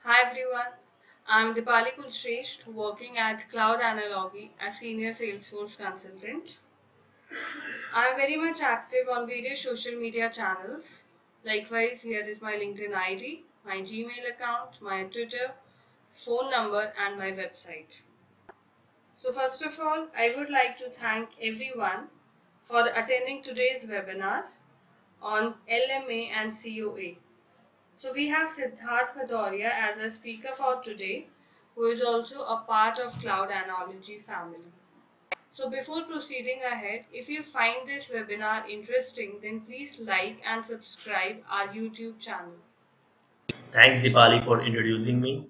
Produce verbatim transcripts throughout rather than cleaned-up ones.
Hi everyone, I'm Dipali Kulshresht, working at Cloud Analogy as Senior Salesforce Consultant. I'm very much active on various social media channels. Likewise, here is my LinkedIn I D, my Gmail account, my Twitter, phone number, and my website. So, first of all, I would like to thank everyone for attending today's webinar on L M A and C O A. So we have Siddharth Bhadoria as a speaker for today, who is also a part of Cloud Analogy family. So before proceeding ahead, if you find this webinar interesting, then please like and subscribe our YouTube channel. Thanks, Dipali, for introducing me.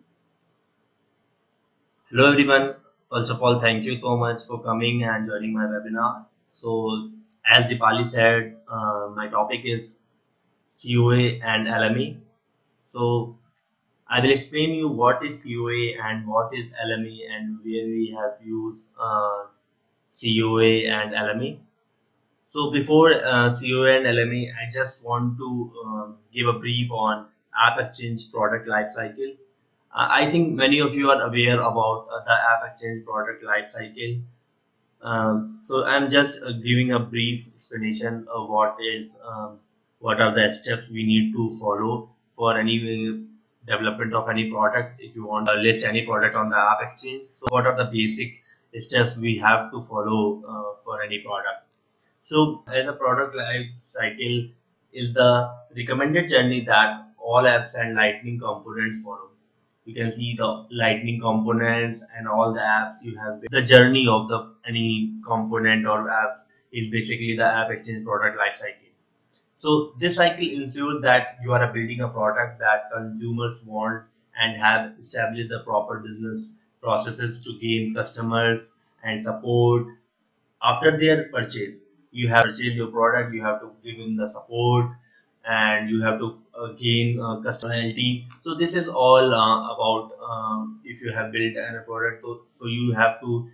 Hello, everyone. First of all, thank you so much for coming and joining my webinar. So, as Dipali said, uh, my topic is C O A and L M A. So, I will explain you what is C O A and what is L M A and where we have used uh, C O A and L M A. So, before uh, C O A and L M A, I just want to um, give a brief on AppExchange product lifecycle. Uh, I think many of you are aware about uh, the AppExchange product lifecycle. Um, so I'm just uh, giving a brief explanation of what is um, what are the steps we need to follow for any uh, development of any product. If you want to list any product on the AppExchange, so what are the basic steps we have to follow uh, for any product? So as a product life cycle is the recommended journey that all apps and lightning components follow. You can see the lightning components and all the apps you have. The journey of the any component or app is basically the AppExchange product life cycle. So this cycle ensures that you are building a product that consumers want and have established the proper business processes to gain customers and support after their purchase. You have purchased your product, you have to give them the support, and you have to uh, gain uh, customer loyalty. So this is all uh, about um, if you have built a product, so, so you have to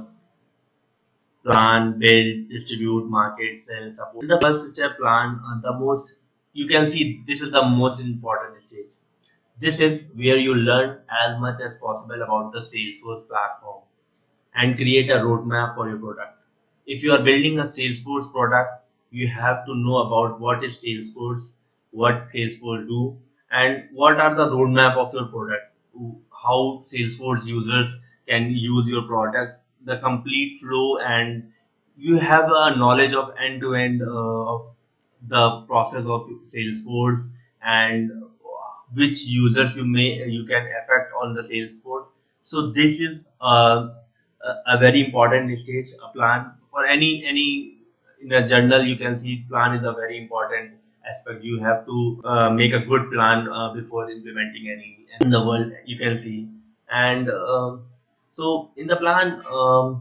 plan, build, distribute, market, sell, support. In the first step plan, uh, the most you can see this is the most important stage. This is where you learn as much as possible about the Salesforce platform and create a roadmap for your product. If you are building a Salesforce product, you have to know about what is Salesforce, what Salesforce do, and what are the roadmap of your product, how Salesforce users can use your product, the complete flow, and you have a knowledge of end-to-end uh, of the process of Salesforce and which users you may you can affect on the Salesforce. So this is uh, a, a very important stage. A plan for any any in a journal, you can see plan is a very important aspect. You have to uh, make a good plan uh, before implementing any in the world, you can see. And um, so in the plan, um,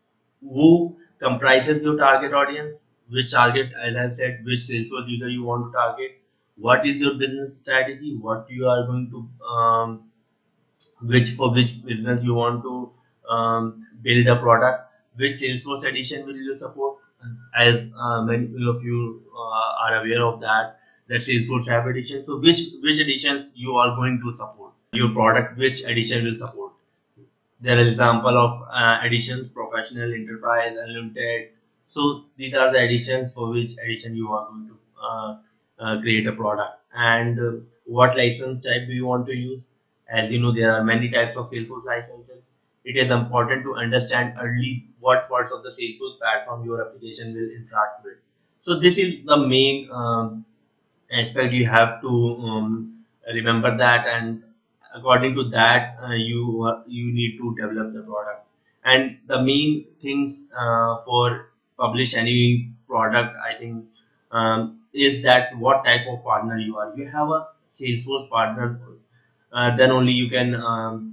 who comprises your target audience, which target, as I said, which Salesforce user you want to target, what is your business strategy, what you are going to um, which for which business you want to um, build a product, which Salesforce edition will you support. As uh, many of you uh, are aware of that, that Salesforce app edition. So which which editions you are going to support your product, which edition will support. There is example of uh, editions: professional, enterprise, unlimited. So these are the editions for which edition you are going to uh, uh, create a product. And uh, what license type do you want to use? As you know, there are many types of Salesforce licenses. It is important to understand early what parts of the Salesforce platform your application will interact with. So this is the main um, aspect you have to um, remember that, and according to that uh, you uh, you need to develop the product. And the main things uh, for publish any product, I think, um, is that what type of partner you are. You have a Salesforce partner, uh, then only you can um,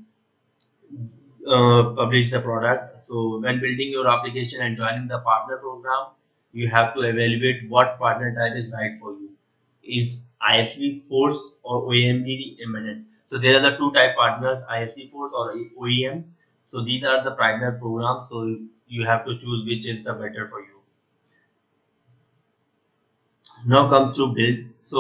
uh, publish the product. So when building your application and joining the partner program, you have to evaluate what partner type is right for you. Is I S V force or O E M embedded? So there are the two type partners, I S V force or O E M. So these are the partner programs. So you have to choose which is the better for you. Now comes to build. So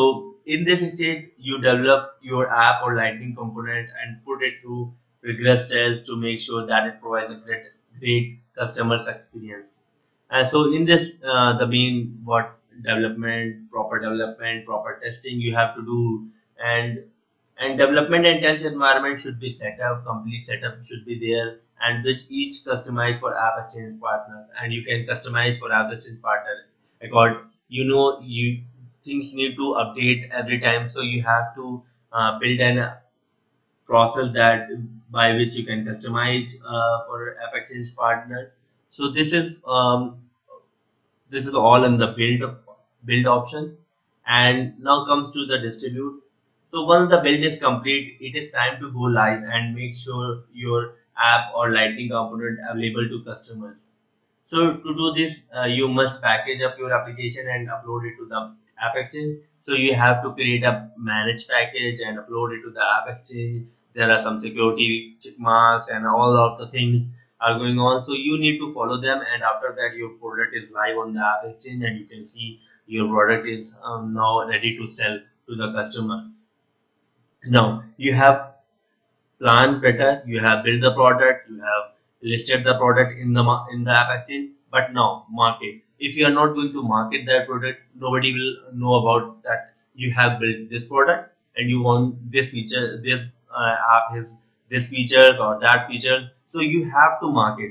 in this stage, you develop your app or lightning component and put it through rigorous tests to make sure that it provides a great, great customer's experience. And so in this, uh, the main what development, proper development, proper testing you have to do, and and development and test environment should be set up, complete setup should be there, and which each customized for AppExchange partners, and you can customize for AppExchange partner according, you know, you things need to update every time, so you have to uh, build an process that by which you can customize uh, for AppExchange partner. So this is um, this is all in the build build option. And now comes to the distribute. So once the build is complete, it is time to go live and make sure your app or lightning component available to customers. So to do this, uh, you must package up your application and upload it to the App Exchange. So you have to create a managed package and upload it to the App Exchange. There are some security check marks and all of the things are going on. So you need to follow them, and after that your product is live on the App Exchange, and you can see your product is um, now ready to sell to the customers. Now you have plan better, you have built the product, you have listed the product in the in the App Exchange, but now market. If you are not going to market that product, nobody will know about that you have built this product and you want this feature, this uh, app has this features or that feature. So you have to market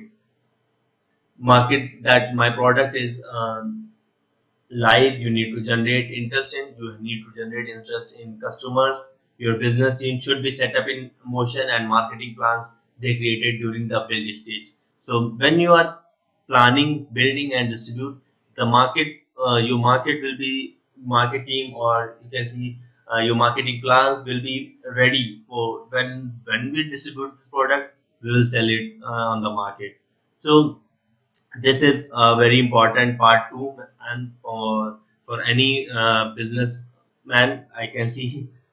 market that my product is um, live. You need to generate interest in, you need to generate interest in customers. Your business team should be set up in motion, and marketing plans they created during the build stage. So when you are planning, building and distribute the market, uh, your market will be marketing, or you can see uh, your marketing plans will be ready for when when we distribute this product, we will sell it uh, on the market. So this is a very important part too, and for for any uh, businessman I can see.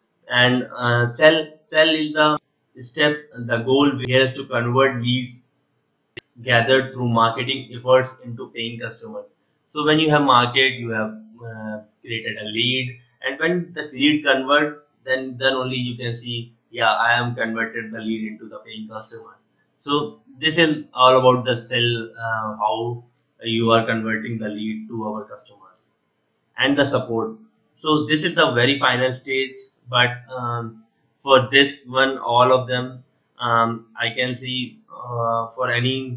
And uh, sell sell is the step, the goal here is to convert leads gathered through marketing efforts into paying customers. So when you have market, you have uh, created a lead, and when the lead convert, then then only you can see, yeah, I am converted the lead into the paying customer. So this is all about the sell, uh, how you are converting the lead to our customers, and the support. So this is the very final stage, but um, for this one, all of them, um, I can see uh, for any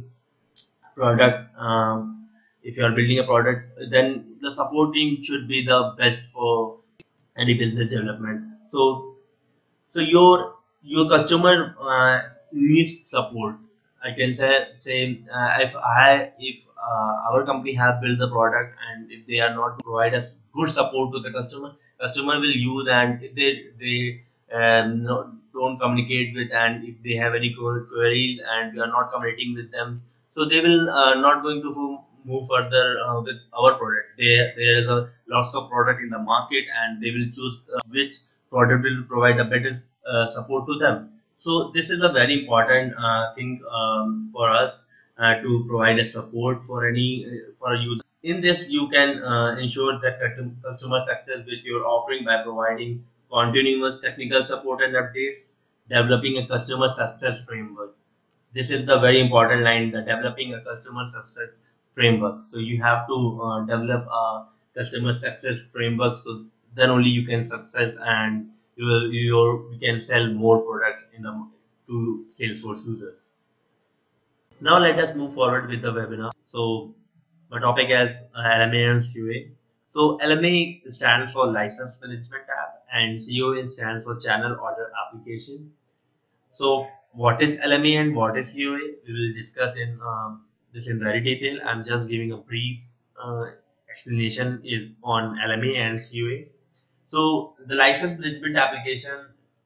product, um, if you are building a product, then the support team should be the best for any business development. So so your your customer uh, needs support. I can say say uh, if I if uh, our company have built the product, and if they are not provide us good support to the customer, customer will use, and if they they uh, no, don't communicate with, and if they have any que- queries and we are not communicating with them, so they will uh, not going to move move further uh, with our product. There there is a lots of product in the market, and they will choose uh, which product will provide a better uh, support to them. So this is a very important uh, thing um, for us uh, to provide a support for any uh, for a user. In this, you can uh, ensure that custom- customer success with your offering by providing continuous technical support and updates, developing a customer success framework. This is the very important line, the developing a customer success framework. So you have to uh, develop a customer success framework, so then only you can success, and you will you you can sell more products in the to Salesforce users. Now let us move forward with the webinar. So the topic is uh, L M A and C O A. So L M A stands for License Management App, and C O A stands for Channel Order Application. So what is L M A and what is C O A? We will discuss in um, this in very detail. I'm just giving a brief uh, explanation is on L M A and C O A. So the license management application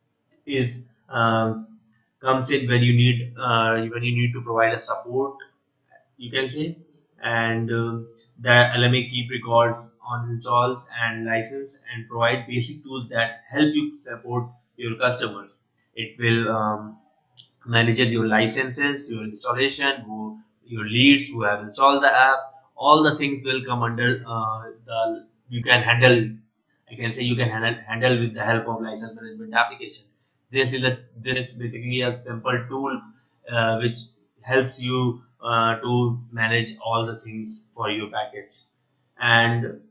is um, comes in when you need uh, when you need to provide a support, you can say, and uh, the L M A keep records on installs and license and provide basic tools that help you support your customers. It will um, manages your licenses, your installation, who your leads who have installed the app. All the things will come under uh, the you can handle I can say you can handle, handle with the help of license management application. This is a this is basically a simple tool uh, which helps you uh, to manage all the things for your package. And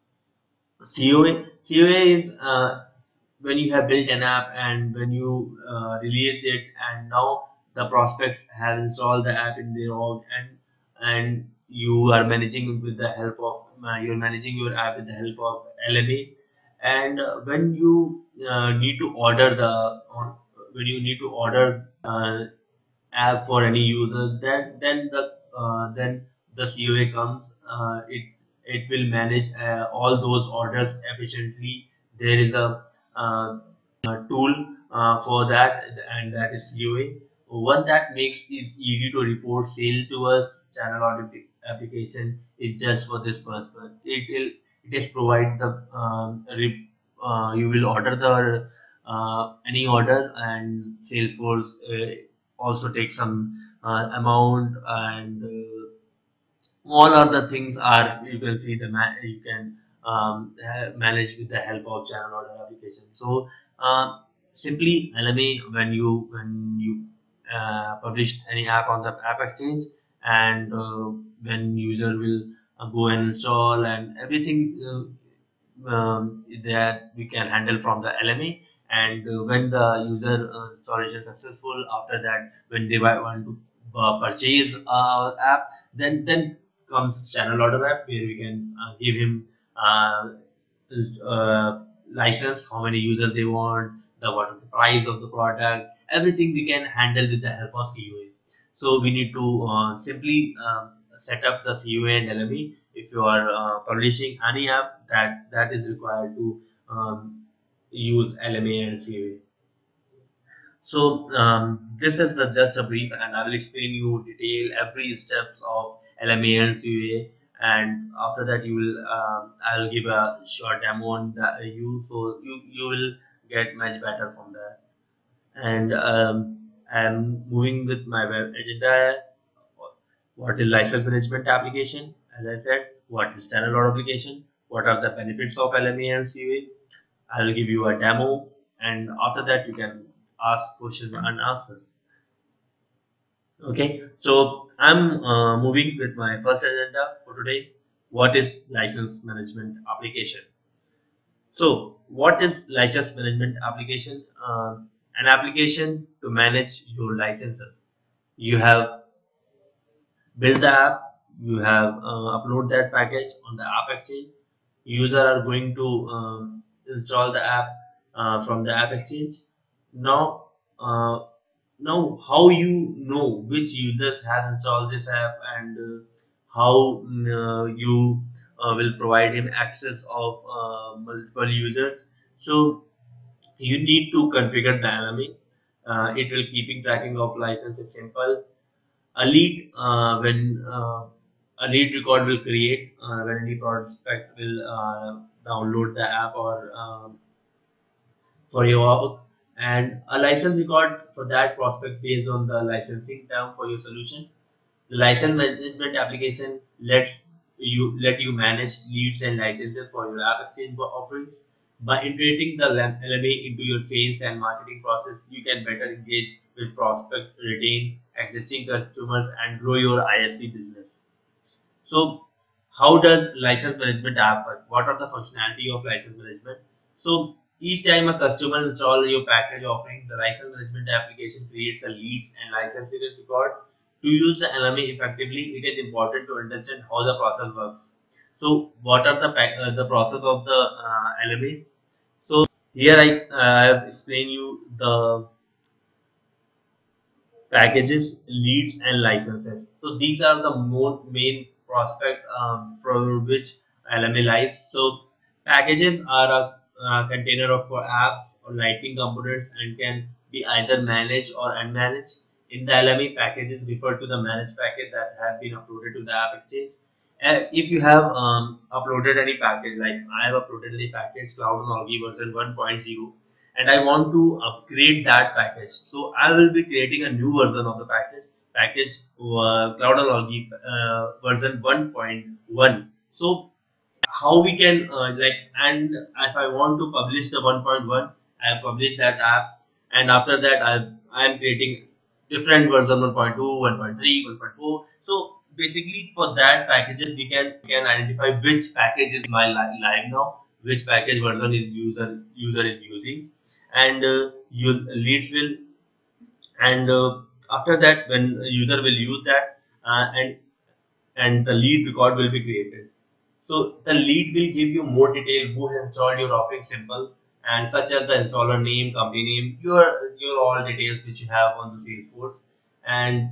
C O A C O A is uh, when you have built an app and when you uh, released it, and now the prospects have installed the app in their org, and and you are managing with the help of uh, you're managing your app with the help of L M A. And uh, when you uh, need to order the on- when you need to order uh, app for any user, then then the uh, then the C O A comes. Uh, it it will manage uh, all those orders efficiently. There is a uh, tool uh, for that, and that is C O A. One that makes it easy to report sale to us channel audit application is just for this purpose. It will it is provide the um, re, uh, you will order the uh, any order, and Salesforce uh, also takes some uh, amount, and uh, all other things are you can see the ma- you can um, ha- manage with the help of channel order application. So uh, simply L M A, when you when you uh, publish any app on the app exchange, and uh, when user will uh, go and install and everything uh, um, that we can handle from the L M A. And uh, when the user uh, installation successful, after that when they wa- want to uh, purchase uh, app, then then comes channel order app, where we can uh, give him uh, uh, license, how many users they want, the what is the price of the product, everything we can handle with the help of C O A. So we need to uh, simply um, set up the C O A and L M E. If you are uh, publishing any app, that that is required to um, use L M A and C O A. So um, this is the just a brief, and I will explain you detail every steps of L M A and C U A. And after that, you will um, I'll give a short demo on that you, so you you will get much better from that. And um, I'm moving with my web agenda. What is license management application? As I said, what is channel load application? What are the benefits of L M A and C U A? I will give you a demo, and after that you can ask questions and answers. Okay, so I'm uh, moving with my first agenda for today. What is license management application? So, what is license management application? Uh, an application to manage your licenses. You have build the app, you have uh, upload that package on the AppExchange. User are going to um, install the app uh, from the AppExchange. Now, uh, now how you know which users have installed this app, and uh, how mm, uh, you uh, will provide him access of uh, multiple users. So you need to configure the L M A. Uh, it will keeping tracking of license is simple. A lead uh, when uh, a lead record will create uh, when any prospect will uh, download the app or um, for your work, and a license record for that prospect based on the licensing term for your solution. The license management application lets you let you manage leads and licenses for your app exchange offerings. By integrating the L M A into your sales and marketing process, you can better engage with prospect, retain existing customers, and grow your I S V business. So, how does license management app work? What are the functionality of license management? So, each time a customer installs your package offering, the license management application creates a leads and license record. To use the L M A effectively, it is important to understand how the process works. So, what are the pack- uh, the process of the uh, L M A? So, here I uh, have explained you the packages, leads, and licenses. So these are the more main prospect um, for which L M A lies. So packages are a uh, container of for apps or lightning components and can be either managed or unmanaged. In the L M A, packages refer to the managed package that have been uploaded to the app exchange. And if you have um, uploaded any package, like I have uploaded any package Cloud version one point zero, and I want to upgrade that package. So I will be creating a new version of the package, package uh, Cloud uh, version one point one. So how we can uh, like, and if I want to publish the one point one, I have published that app, and after that I I am creating different version one point two, one point three, one point four. So basically for that packages we can can identify which package is my li live now, which package version is user user is using, and uh, use leads will, and uh, after that when user will use that, uh, and and the lead record will be created. So the lead will give you more detail who has installed your offering simple, and such as the installer name, company name, your your all details which you have on the Salesforce. And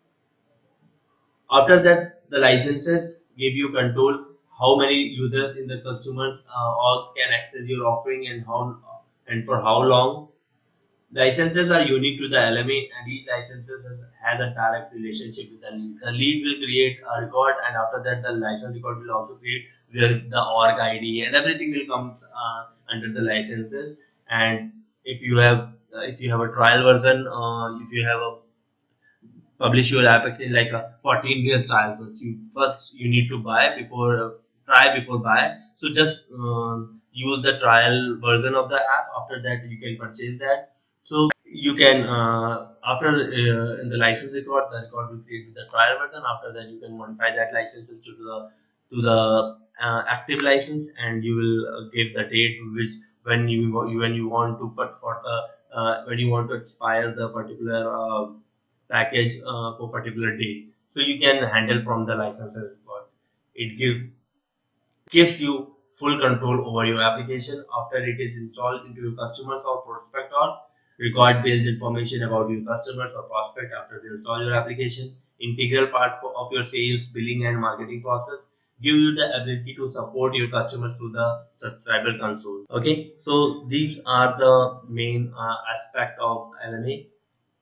after that, the licenses give you control how many users in the customers uh, or can access your offering, and how and for how long. Licenses are unique to the L M A, and each license has a direct relationship with the lead. The lead will create a record, and after that, the license record will also create where the org I D and everything will come uh, under the licenses. And if you have uh, if you have a trial version, uh, if you have a publish your app exchange like a fourteen days trial first. You first you need to buy before uh, try before buy. So just um, use the trial version of the app. After that, you can purchase that. So you can uh, after uh, in the license record, the record will create with the trial version. After that, you can modify that licenses to the to the uh, active license, and you will uh, give the date which when you when you want to put for the uh, when you want to expire the particular uh, package uh, for particular day. So you can handle from the licenses record. It give, gives you full control over your application after it is installed into your customers or prospect, or record builds information about your customers or prospect after they install your application. Integral part of your sales, billing and marketing process. Give you the ability to support your customers through the subscriber console. Okay, so these are the main uh, aspect of L M A.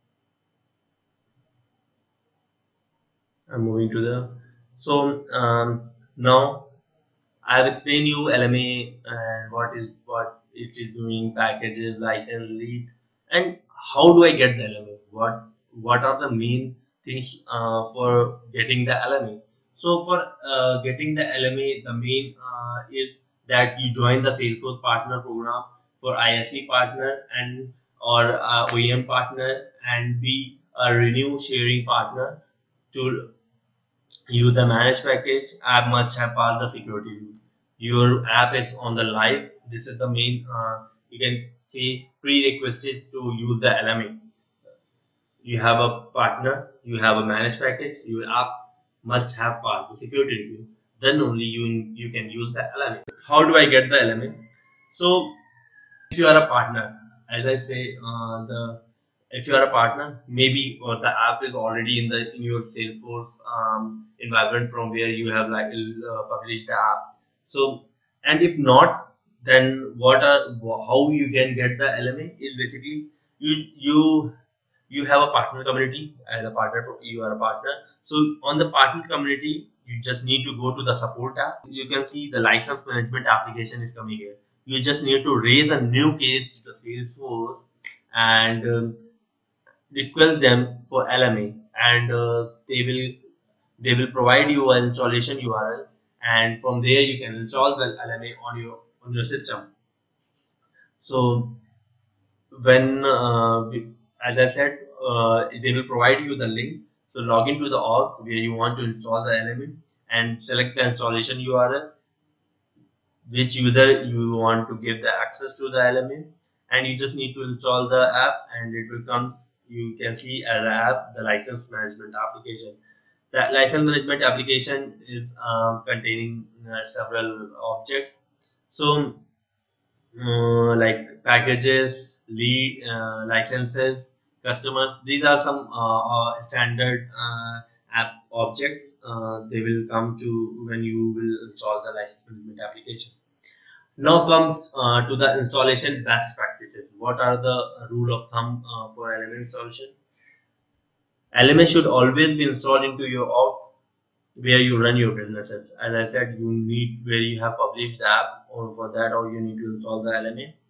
I'm moving to the so um, now I have explained you L M A and what is what it is doing, packages, license, lead, and how do I get the L M A? What what are the main things uh, for getting the L M A? So for uh, getting the L M A, the main uh, is that you join the Salesforce partner program for I S V partner and or uh, O E M partner, and be a renew sharing partner to use a managed package. App must have passed the security rules. Your app is on the live. This is the main. Uh, you can see prerequisites to use the L M A. You have a partner. You have a managed package. Your app must have passed the security review. Then only you you can use the L M A. How do I get the L M A? So if you are a partner, as I say, uh, the if you are a partner, maybe uh, the app is already in the in your Salesforce um, environment from where you have like uh, published the app. So, and if not, then what are how you can get the L M A is basically you you you have a partner community. As a partner, you are a partner. So on the partner community, you just need to go to the support app. You can see the license management application is coming here. You just need to raise a new case to the Salesforce and um, request them for L M A, and uh, they will they will provide you an installation U R L, and from there you can install the L M A on your on your system. So when uh, we, as I said, uh, they will provide you the link. So log into the org where you want to install the L M A and select the installation U R L, which user you want to give the access to the L M A, and you just need to install the app, and it will comes. You can see as an app the license management application. The license management application is um, containing uh, several objects. So uh, like packages, lead, uh, licenses, customers. These are some uh, uh, standard uh, app objects. Uh, they will come to when you will install the license management application. Now comes uh, to the installation best practices. What are the rule of thumb uh, for L M A installation? L M A should always be installed into your org where you run your businesses. As I said, you need where you have published the app, or for that, or you need to install the L M A.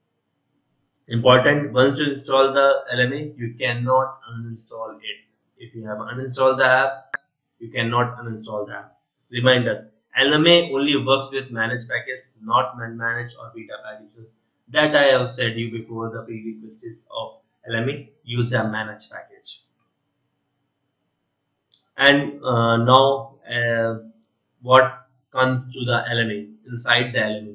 Important, once you install the L M A, you cannot uninstall it. If you have uninstalled the app, you cannot uninstall the app. Reminder, L M A only works with managed package, not man-managed or beta packages. That I have said you before. The prerequisites of L M A use a managed package. And uh, now, uh, what comes to the L M A inside the L M A?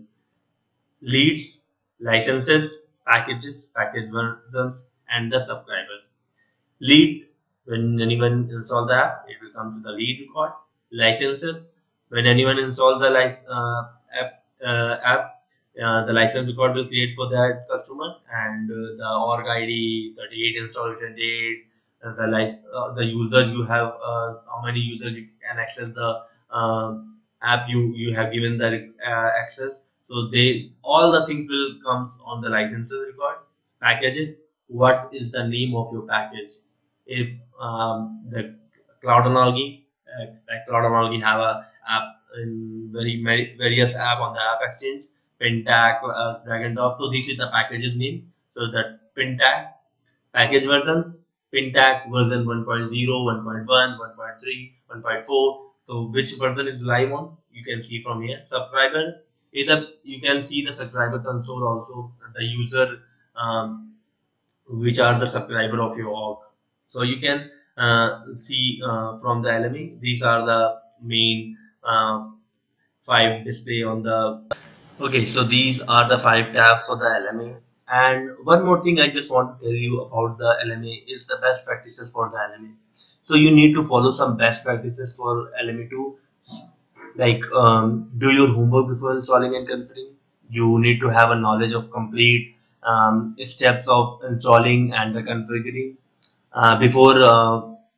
Leads, licenses, packages, package versions, and the subscribers. Lead, when anyone install the app, it will come to the lead record. Licenses, when anyone install the lic- uh, app, uh, app uh, the license record will create for that customer, and uh, the org I D, thirty-eight installation date, uh, the lic- uh, the user you have, uh, how many users you can access the uh, app you you have given the uh, access. So they all the things will comes on the licenses record. Packages, what is the name of your package? If um, the cloud analogy, uh, like cloud analogy have a app in very many various app on the AppExchange, Pentac, uh, drag and drop. So this is the package's name. So that Pentac package versions, Pentac version one point zero, one point one, one point three, one point four. So which version is live on? You can see from here. Subscriber is a you can see the subscriber console also, the user um, which are the subscriber of your org. So you can uh, see uh, from the L M A, these are the main uh, five display on the. Okay, so these are the five tabs for the L M A. And one more thing I just want to tell you about the L M A is the best practices for the L M A. So you need to follow some best practices for L M A too, like um, do your homework before installing and configuring. You need to have a knowledge of complete um, steps of installing and the configuring uh, before uh,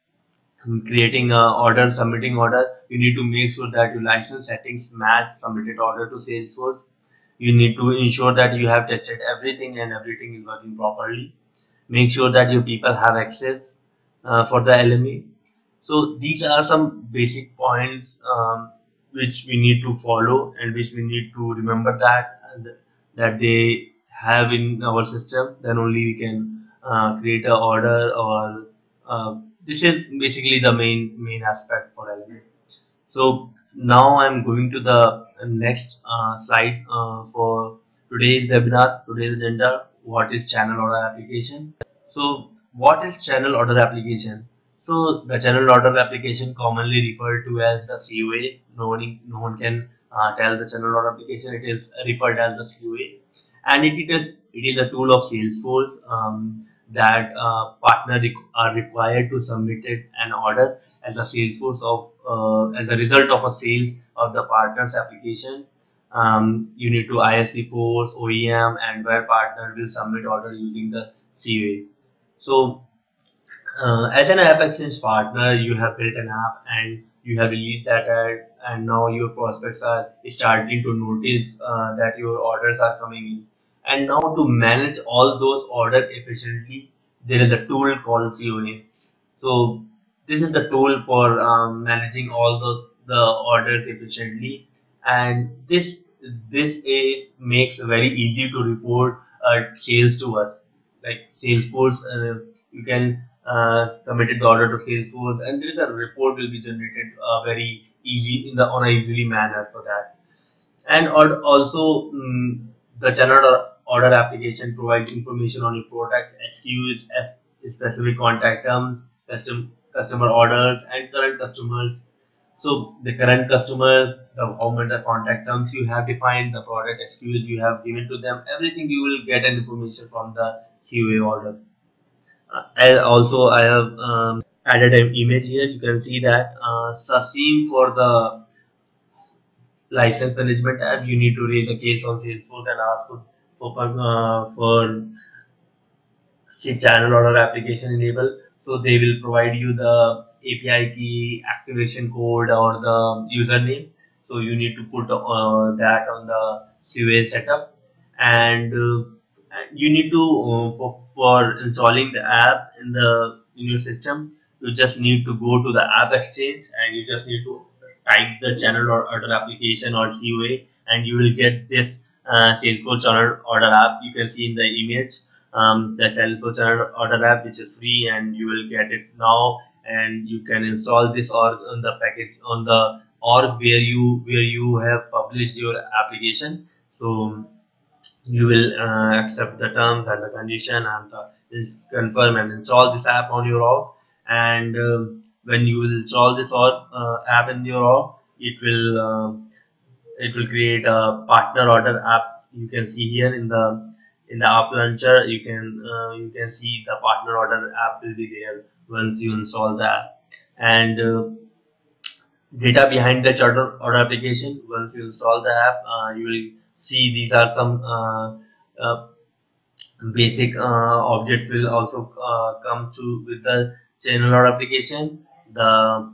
creating a order, submitting order. You need to make sure that your license settings match submitted order to Salesforce. You need to ensure that you have tested everything and everything is working properly. Make sure that your people have access uh, for the L M A. So these are some basic points um, which we need to follow and which we need to remember that and that they have in our system. Then only we can uh, create a order or uh, this is basically the main main aspect for L M A. So now I'm going to the next uh, slide uh, for today's webinar, today's agenda. What is channel order application? So what is channel order application? So the channel order application commonly referred to as the C O A. No one, no one can uh, tell the channel order application. It is referred as the C O A, and it, it is it is a tool of Salesforce um, that uh, partner requ are required to submit it an order as a Salesforce of uh, as a result of a sales of the partner's application. Um, you need to I S C force, O E M, and where partner will submit order using the C O A. So uh, as an AppExchange partner, you have built an app and you have released that ad, and now your prospects are starting to notice uh, that your orders are coming in. And now to manage all those orders efficiently, there is a tool called C O A. So this is the tool for um, managing all the, the orders efficiently, and this this is makes very easy to report uh, sales to us. Like Salesforce, uh, you can uh, submit the order to Salesforce, and there is a report will be generated uh, very easy in the on a easily manner for that. And al- also mm, the channel order application provides information on your product S K Us, F- specific contact terms, custom customer orders, and current customers. So the current customers, the how many the contact terms you have defined, the product S K Us you have given to them, everything you will get an information from the C O A order. Uh, and also I have um, added an image here. You can see that uh, Sasim for the license management app, you need to raise a case on Salesforce and ask for for, uh, for say channel order application enable. So they will provide you the A P I key, activation code, or the username. So you need to put uh, that on the C O A setup, and uh, you need to uh, for, for installing the app in the in your system. You just need to go to the app exchange and you just need to type the channel or order application or C O A, and you will get this uh, Salesforce channel order app. You can see in the image um, the Salesforce channel order app, which is free, and you will get it now. And you can install this or on the package on the or where you where you have published your application. So you will uh, accept the terms and the condition and the, is confirm and install this app on your org. And um, when you will install this org, uh, app in your org, it will um, it will create a partner order app. You can see here in the in the app launcher, you can uh, you can see the partner order app will be there once you install that. And uh, data behind the order, order application, once you install the app, uh, you will see these are some uh, uh, basic uh, objects will also uh, come to with the channel order application. The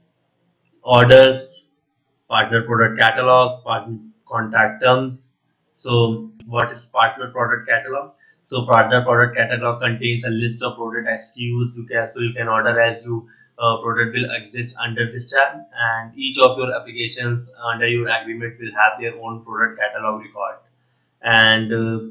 orders, partner product catalog, partner contact terms. So what is partner product catalog? So partner product catalog contains a list of product S K Us you can so you can order as you uh, product will exist under this tab, and each of your applications under your agreement will have their own product catalog record. And uh,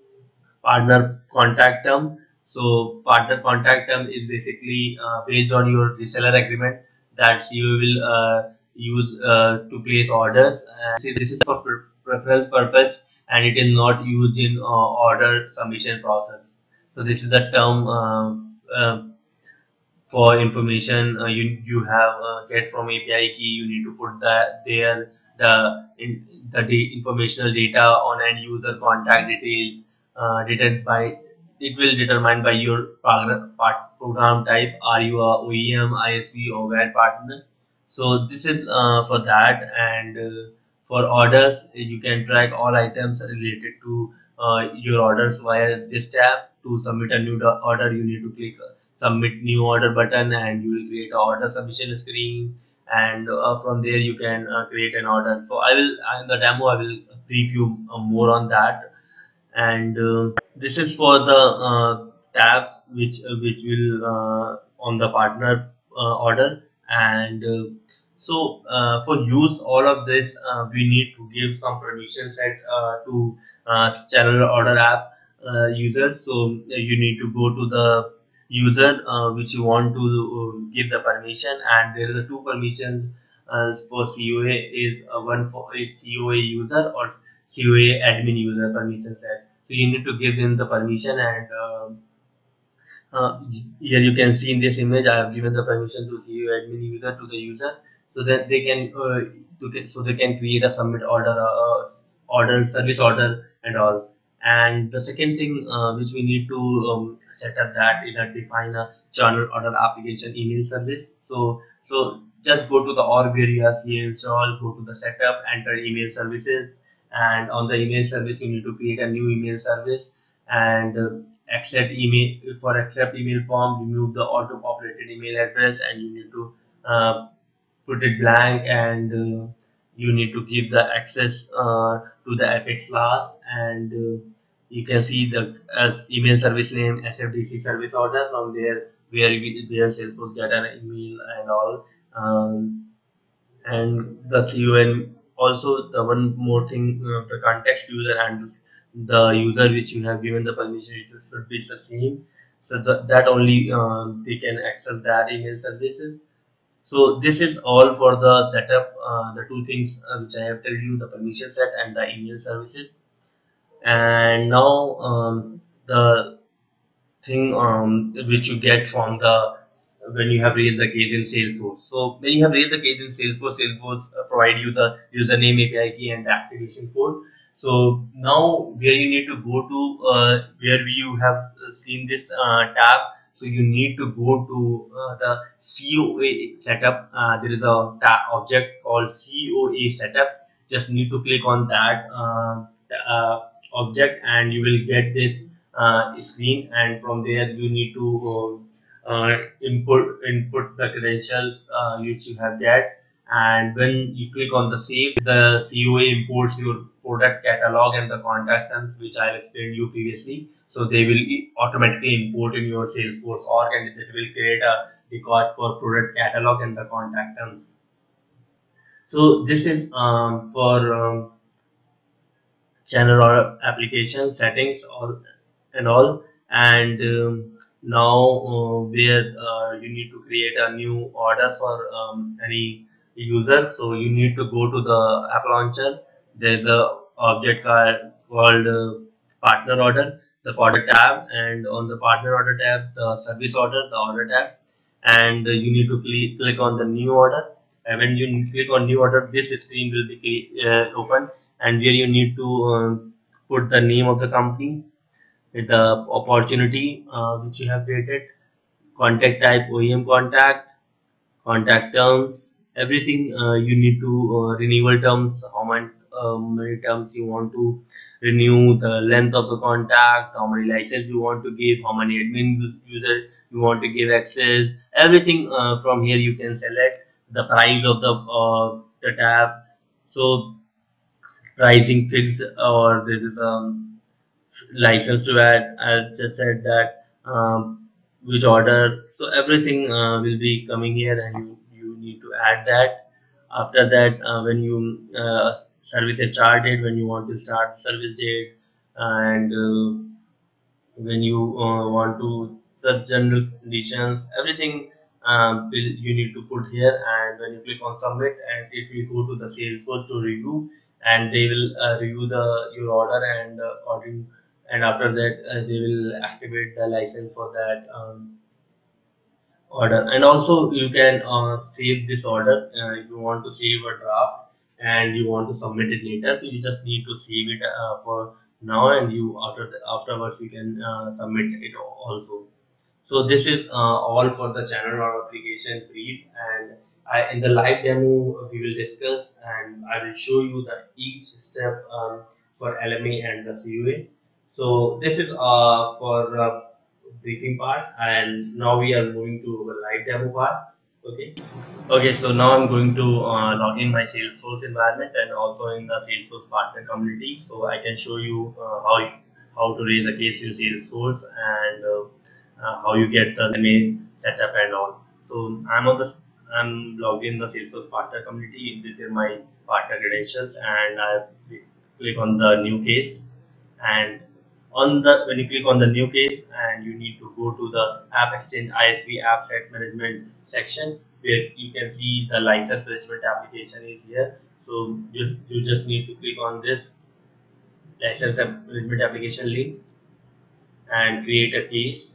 partner contact term. So partner contact term is basically uh, based on your reseller agreement that you will uh, use uh, to place orders. And this is for pre- preference purpose, and it is not used in uh, order submission process. So this is the term uh, uh, for information uh, you you have uh, get from A P I key. You need to put that there the in the da- informational data on end user contact details uh, dated by it will determine by your program part program type. Are you a O E M, I S V, or web partner? So this is uh, for that. And uh, for orders, you can track all items related to uh, your orders via this tab. To submit a new do- order, you need to click submit new order button, and you will create a order submission screen. And uh, from there you can uh, create an order. So I will in the demo I will brief you uh, more on that. And uh, this is for the uh, tabs which uh, which will uh, on the partner uh, order. And uh, so uh, for use all of this, uh, we need to give some permission set uh, to uh, channel order app uh, users. So uh, you need to go to the user uh, which you want to uh, give the permission, and there is a two permission uh, for C O A is uh, one for is C O A user or C O A admin user permission set. So you need to give them the permission. And uh, uh, here you can see in this image I have given the permission to C O A admin user to the user, so that they can uh, to get, so they can create a submit order uh, uh, order service order and all. And the second thing uh, which we need to um, set up that is that define a channel order application email service. So so just go to the org where you have C A install, go to the setup, enter email services, and on the email service you need to create a new email service. And uh, accept email for accept email form, remove the auto populated email address, and you need to uh, put it blank. And uh, you need to give the access uh, to the apex class. And uh, you can see the as email service name S F D C service order. From there where we, where Salesforce get an email and all. um, and the C U N also. The one more thing, uh, the context user handles the user which you have given the permission, it should be the same, so that, that only uh, they can access that email services. So this is all for the setup, uh, the two things uh, which I have told you, the permission set and the email services. And now um, the thing um, which you get from the when you have raised the case in Salesforce. So when you have raised the case in Salesforce, Salesforce uh, provide you the username, A P I key, and the activation code. So now where you need to go to uh, where you have uh, seen this uh, tab. So you need to go to uh, the C O A setup. Uh, there is a tab object called C O A setup. Just need to click on that uh, uh, object, and you will get this uh, screen. And from there you need to uh, uh, input input the credentials uh, which you have get. And when you click on the save, the C O A imports your product catalog and the contact terms which I have explained you previously. So they will automatically import in your Salesforce org, and it will create a record for product catalog and the contact terms. So this is um, for um, channel or application settings all and all. And um, now uh, where uh, you need to create a new order for um, any user. So you need to go to the app launcher. There's a object called, called uh, partner order, the order tab, and on the partner order tab, the service order, the order tab, and uh, you need to click, click on the new order. And when you click on new order, this screen will be uh, open, and where you need to um, put the name of the company, the opportunity uh, which you have created, contact type, O E M contact, contact terms, everything uh, you need to uh, renewal terms, how many, uh, many terms you want to renew, the length of the contact, how many license you want to give, how many admin user you want to give access, everything uh, from here you can select the price of the uh, the tab. So pricing fixed, or this is um, license to add. I just said that um, which order. So everything uh, will be coming here, and you, you need to add that. After that, uh, when you uh, service is started, when you want to start service date, and uh, when you uh, want to the general conditions, everything uh, will you need to put here. And when you click on submit, and if you go to the Salesforce to review, and they will uh, review the your order, and uh, according, and after that uh, they will activate the license for that um, order. And also you can uh, save this order uh, if you want to save a draft and you want to submit it later, so you just need to save it uh, for now, and you after the, afterwards you can uh, submit it also. So this is uh, all for the channel or application brief, and I, in the live demo we will discuss, and I will show you the each step um, for L M A and the C U A. So this is uh, for uh, briefing part, and now we are moving to the live demo part. Okay. Okay, so now I'm going to uh, log in my Salesforce environment and also in the Salesforce partner community, so I can show you uh, how how to raise a case in Salesforce, and uh, uh, how you get the main setup and all. So I'm on the I'm logged in the Salesforce partner community. These are my partner credentials, and I click on the new case. And on the when you click on the new case, and you need to go to the AppExchange I S V app set management section, where you can see the license management application is here. So just you just need to click on this license management application link and create a case.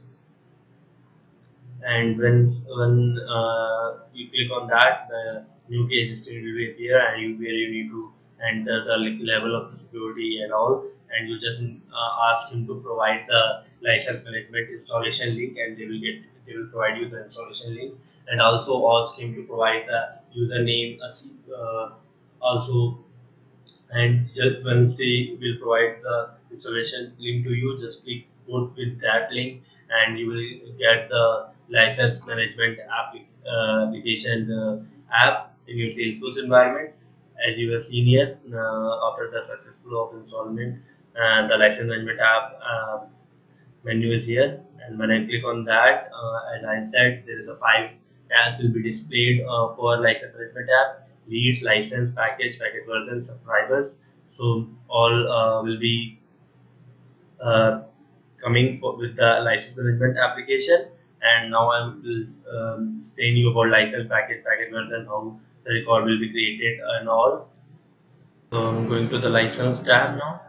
And when when uh, you click on that, the new case string will appear, and you where you need to enter the level of the security and all, and you just uh, ask him to provide the license management installation link, and they will get they will provide you the installation link, and also ask him to provide the username, uh, also. And just once they will provide the installation link to you, just click put with that link, and you will get the license management app, uh, application uh, app in your Salesforce environment. As you have seen here, uh, after the successful of installment, uh, the license management app uh, menu is here. And when I click on that, uh, as I said, there is a five tabs will be displayed uh, for license management app: leads, license, package, package version, subscribers. So all uh, will be uh, coming for, with the license management application. And now I will um, explain you about license, package, package version, how the record will be created and all. So I'm going to the license tab now.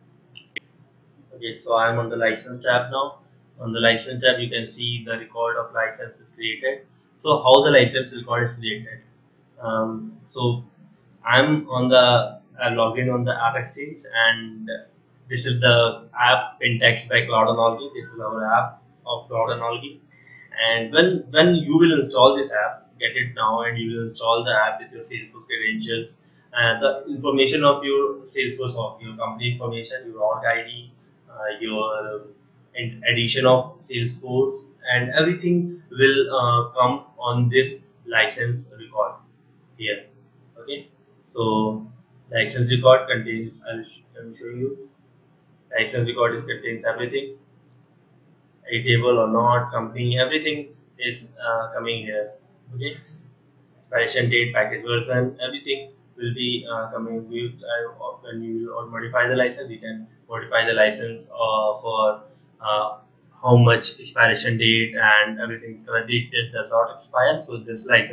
Okay, so I'm on the license tab now. On the license tab, you can see the record of license is created. So how the license record is created? Um, so I'm on the uh, login on the AppExchange, and this is the app in text by Cloud Analogy. This is our app of Cloud Analogy. And when when you will install this app, get it now, and you will install the app with your Salesforce credentials, and the information of your Salesforce, of your company information, your org I D, uh, your um, addition of Salesforce, and everything will uh, come on this license record here. Okay, so license record contains, I'll sh let me show you. License record is contains everything, a table or not, company, everything is uh, coming here. Okay, expiration date, package version, everything will be uh, coming with uh, when you will modify the license. You can modify the license uh, for uh, how much expiration date and everything. Currently it does not expire, so this license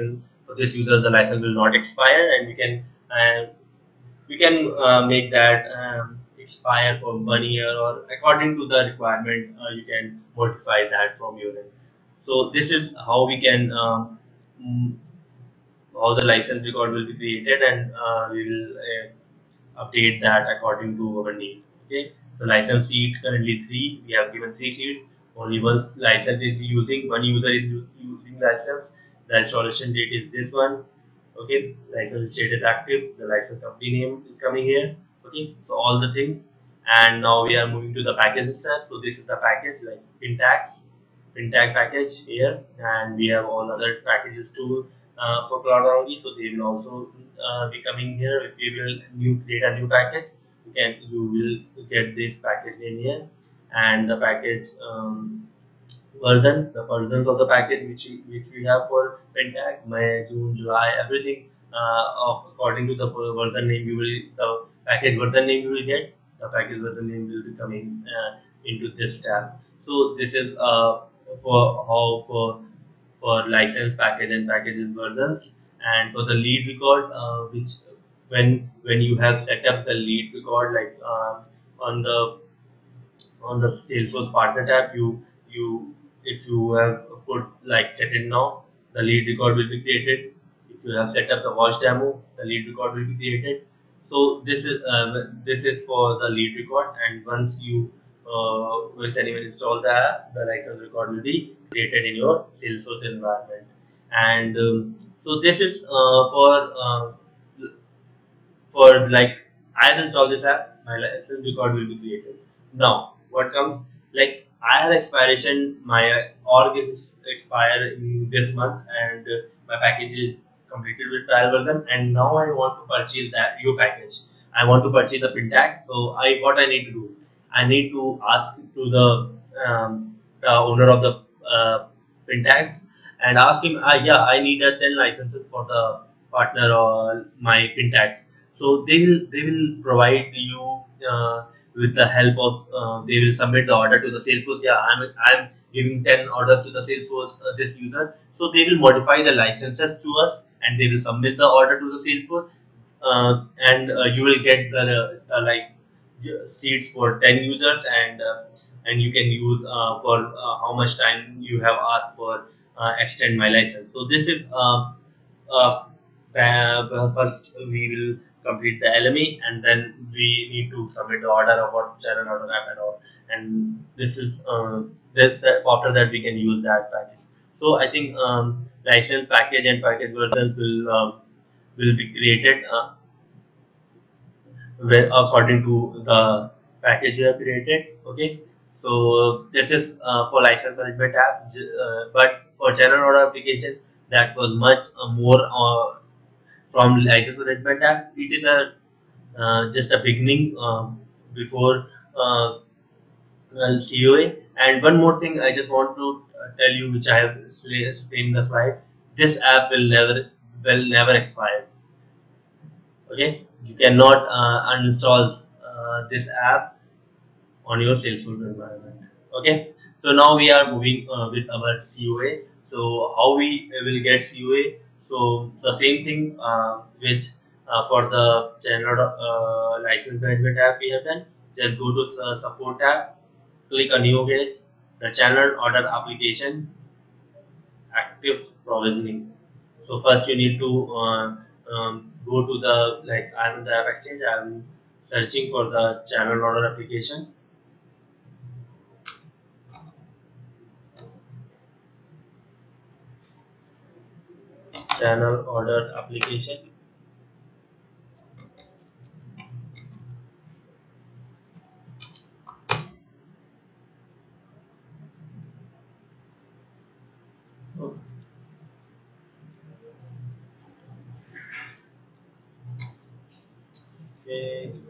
for this user the license will not expire, and we can uh, we can uh, make that um, expire for one year, or according to the requirement uh, you can modify that from your end. So this is how we can um, mm, how the license record will be created, and uh, we will uh, update that according to our need. Okay, so license seat currently three. We have given three seats. Only one license is using. One user is u- using license. The installation date is this one. Okay, license state is active. The license company name is coming here. Okay, so all the things. And now we are moving to the package step. So this is the package like Pintax, Pintag package here, and we have all other packages too uh, for cloud only. So they will also uh, be coming here. If you will new create a new package, you can you will get this package name here, and the package um, version, the versions of the package which we, which we have for Pentac, May, June, July, everything uh, of- according to the version name you will the package version name you will get. The package version name will be coming uh, into this tab. So this is uh, for how for for license package and packages versions, and for the lead record, uh, which when when you have set up the lead record like uh, on the on the Salesforce partner tab, you you if you have put like get it now, the lead record will be created. If you have set up the watch demo, the lead record will be created. So this is uh, this is for the lead record, and once you uh, once anyone install the app, the license record will be created in your Salesforce environment. And um, so this is uh, for uh, for like I will install this app, my license record will be created. Now, what comes like I have expiration, my org is expire in this month, and uh, my package is completed with trial version, and now I want to purchase that new package. I want to purchase the Pintax. So I what I need to do? I need to ask to the um, the owner of the uh, Pintax and ask him, uh, yeah, I need uh, ten licenses for the partner or my Pintax. So they will they will provide you uh, with the help of uh, they will submit the order to the Salesforce. Yeah, I'm I'm giving ten orders to the Salesforce uh, this user. So they will modify the licenses to us, and they will submit the order to the Salesforce, uh, and uh, you will get the, the like seats for ten users, and uh, and you can use uh, for uh, how much time you have asked for uh, extend my license. So this is uh, uh, uh, first we will complete the L M E, and then we need to submit the order of what channel order app and all, and this is uh, that, that after that we can use that package. So I think um, license package and package versions will um, will be created uh, where, according to the package you have created. Okay, so this is uh, for license management app, j- uh, but for channel order application that was much uh, more uh, from license management app. It is a uh, just a beginning um, before uh, uh, C O A. And one more thing I just want to uh, tell you, which I have explained in the slide. This app will never will never expire. Okay, you cannot uh, uninstall uh, this app on your Salesforce environment. Okay, so now we are moving uh, with our C O A. So how we will get C O A? So the same thing uh, which uh, for the channel uh, license management app we have done. Just go to uh, support tab, click on new case, the channel order application, active provisioning. So first you need to uh, um, go to the like I'm in the AppExchange. I'm searching for the channel order application. Channel order application. Okay.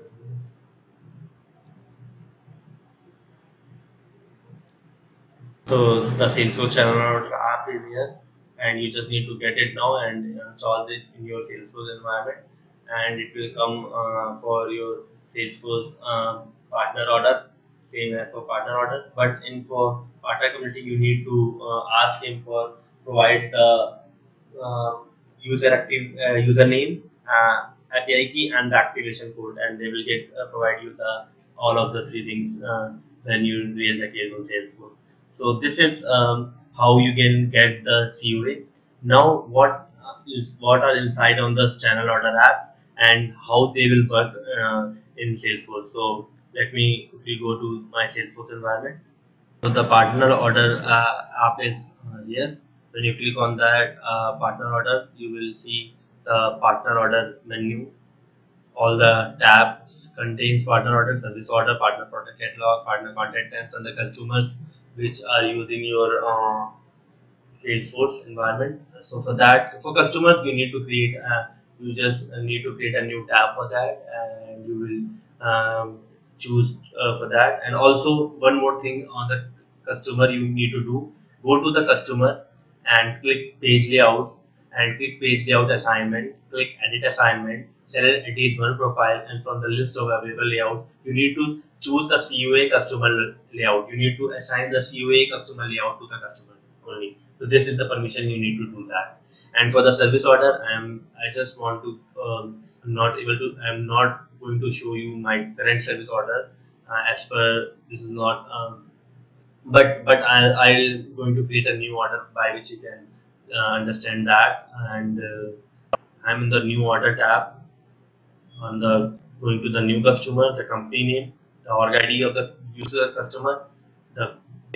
So the Salesforce channel order app is here, and you just need to get it now and install it in your Salesforce environment, and it will come uh, for your Salesforce uh, partner order, same as for partner order. But in for partner community, you need to uh, ask him for provide the uh, user active uh, username, uh, A P I key, and the activation code, and they will get uh, provide you the all of the three things uh, when you raise a case on Salesforce. So this is um, how you can get the C U A. Now, what uh, is what are inside on the channel order app and how they will work uh, in Salesforce. So let me quickly go to my Salesforce environment. So the partner order uh, app is uh, here. When you click on that uh, partner order, you will see the partner order menu. All the tabs contains partner order, service order, partner product catalog, partner contact terms, and the consumers which are using your uh, Salesforce environment. So for that, for customers, you need to create, a, you just need to create a new tab for that, and you will um, choose uh, for that. And also one more thing on the customer you need to do: go to the customer and click page layouts and click page layout assignment. Click edit assignment. Select edit one profile, and from the list of available layouts, you need to choose the C U A customer layout. You need to assign the C U A customer layout to the customer only. So this is the permission you need to do that. And for the service order, I'm I just want to um, I'm not able to I'm not going to show you my current service order uh, as per this is not um, but but I'll, I'll going to create a new order by which you can uh, understand that. And uh, I'm in the new order tab on the going to the new customer, the company name, the org I D of the user customer, the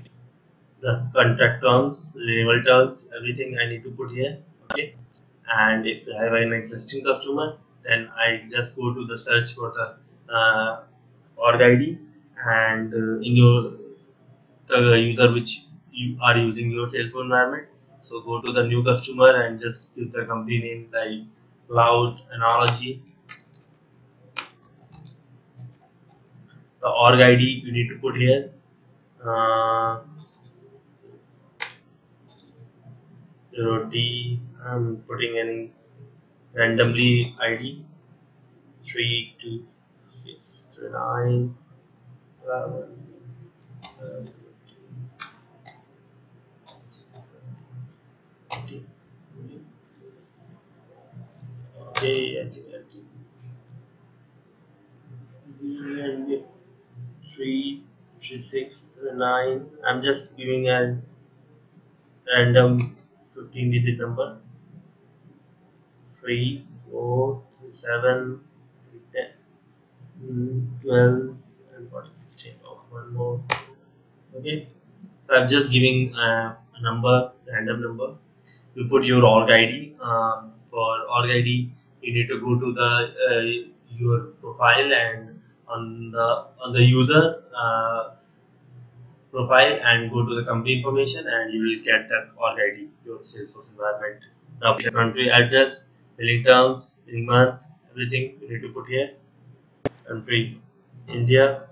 the contract terms, renewal terms, everything I need to put here. Okay, and if I have an existing customer, then I just go to the search for the uh, org I D, and uh, in your the user which you are using your Salesforce environment. So go to the new customer and just give the company name like Cloud Analogy. The org I D you need to put here. Uh, zero D. I'm putting any randomly I D three two six three nine eleven okay, I think three three six three nine. I'm just giving a random fifteen digit number three four three seven three ten mm, twelve and forty sixteen. Oh, one more. Okay, so I'm just giving uh, a number, random number. You put your org I D. Um, for org I D, you need to go to the uh, your profile, and on the on the user uh, profile, and go to the company information, and you will get that org I D, your Salesforce environment. Now the country address, billing terms, billing month, everything you need to put here. Country India.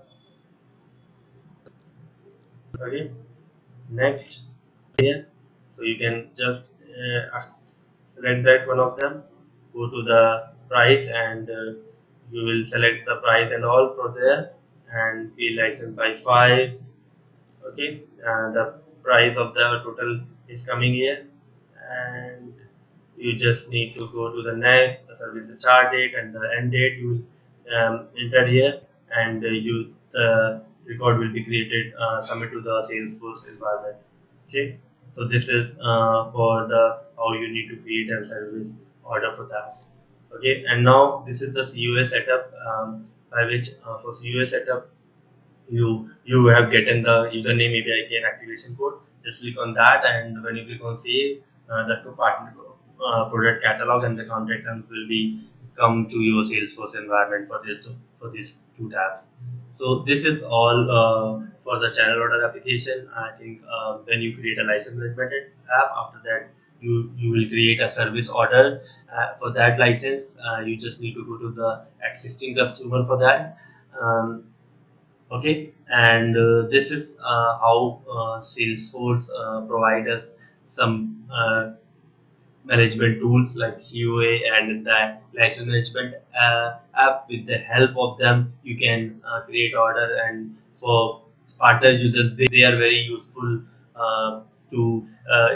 Okay, next here, so you can just uh, select that one of them, go to the price, and uh, you will select the price and all for there, and field license by five. Okay, uh, the price of the total is coming here, and you just need to go to the next, the service start date and the end date you will um, enter here, and uh, you the record will be created, uh, submit to the Salesforce environment. Okay, so this is uh, for the how you need to create a service order for that. Okay, and now this is the C U A setup, um, by which uh, for C U A setup you you have gotten the username, A P I key, and activation code. Just click on that, and when you click on save, uh, the partner uh, product catalog and the contact terms will be come to your Salesforce environment for this for these two tabs. So this is all uh, for the channel order application. I think uh, when you create a license management app, after that you you will create a service order uh, for that license. Uh, you just need to go to the existing customer for that. Um, okay, and uh, this is uh, how uh, Salesforce uh, provide us some uh, management tools like C U A and the license management uh, app. With the help of them, you can uh, create order, and for partner users they, they are very useful uh, to uh,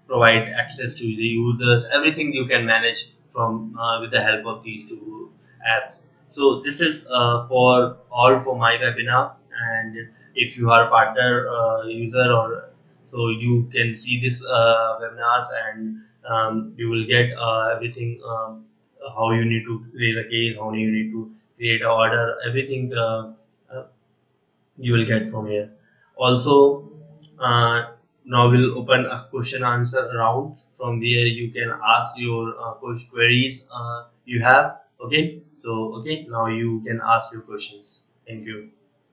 provide access to the users. Everything you can manage from uh, with the help of these two apps. So this is uh, for all for my webinar, and if you are a partner uh, user, or so you can see this uh, webinars, and um, you will get uh, everything, um, how you need to raise a case, how you need to create an order, everything uh, uh, you will get from here. Also, uh, now we'll open a question answer round. From there you can ask your uh, queries uh, you have. Okay, so okay, now you can ask your questions. Thank you.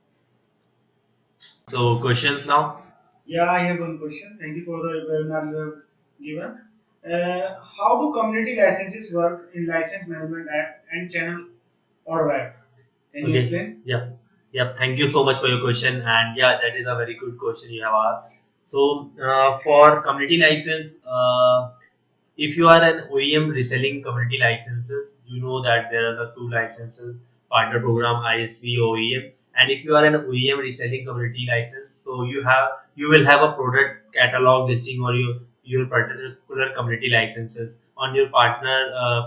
So questions now. Yeah, I have one question. Thank you for the webinar you have given. Uh, how do community licenses work in license management app and channel or app? Can you Okay. explain? Yeah. Yeah. Thank you so much for your question. And yeah, that is a very good question you have asked. So uh, for community license, uh, if you are an O E M reselling community licenses, you know that there are the two licenses: partner program, I S V, O E M. And if you are an O E M reselling community license, so you have you will have a product catalog listing, or your your particular community licenses on your partner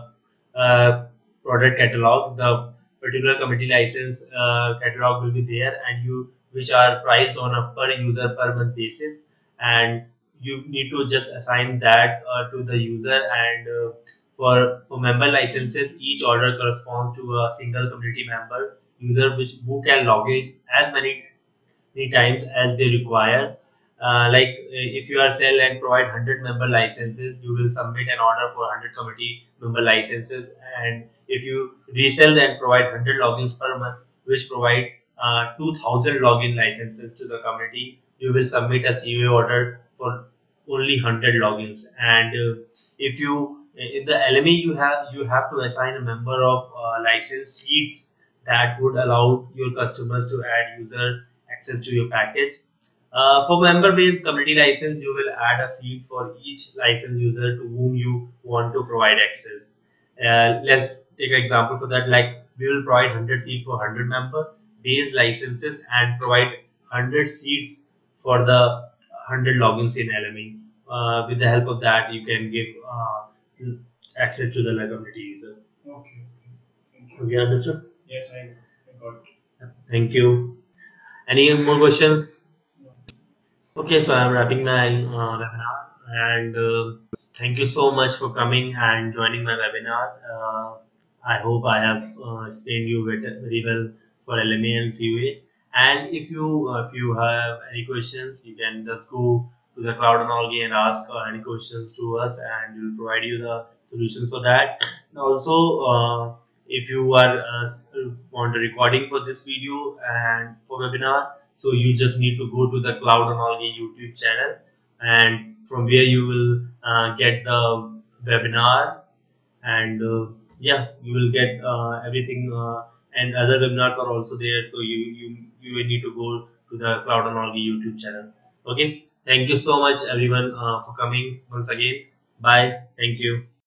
uh, uh, product catalog. The particular community license uh, catalog will be there, and you which are priced on a per user per month basis, and you need to just assign that uh, to the user. And uh, for, for member licenses, each order corresponds to a single community member user, which who can log in as many many times as they require. Uh, like uh, if you are sell and provide one hundred member licenses, you will submit an order for one hundred community member licenses. And if you resell and provide one hundred logins per month, which provide uh, two thousand login licenses to the community, you will submit a C O A order for only one hundred logins. And uh, if you in the L M A, you have you have to assign a member of uh, license seats that would allow your customers to add user access to your package. Uh, for member-based community license, you will add a seat for each license user to whom you want to provide access. Uh, let's take an example for that. Like we will provide one hundred seats for one hundred member based licenses, and provide one hundred seats for the one hundred logins in L M A. Uh, with the help of that, you can give uh, access to the community user. Okay. Thank you. Okay, understood? Yes, I, I got it. Thank you. Any more questions? No. Okay, so I'm wrapping my uh, webinar, and uh, thank you so much for coming and joining my webinar. Uh, I hope I have uh, explained you very, very well for L M A and C U A. And if you uh, if you have any questions, you can just go to the Cloud Analogy and ask uh, any questions to us, and we'll provide you the solutions for that. And also, uh, if you are uh, want a recording for this video and for webinar, so you just need to go to the Cloud Analogy YouTube channel, and from where you will uh, get the webinar. And uh, yeah, you will get uh, everything, uh, and other webinars are also there, so you you you will need to go to the Cloud Analogy YouTube channel. Okay, thank you so much everyone uh, for coming once again. Bye. Thank you.